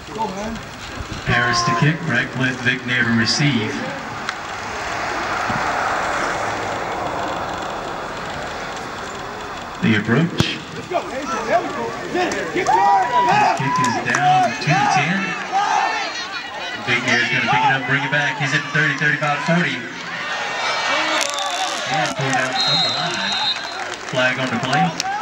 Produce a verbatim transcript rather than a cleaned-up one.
Harris to kick, Ratcliffe, Vic near to receive. The approach. Let's go. His kick is down to the ten. Vic near is going to pick it up, bring it back. He's at the thirty, thirty-five, forty. And pulled out from behind. Flag on the play.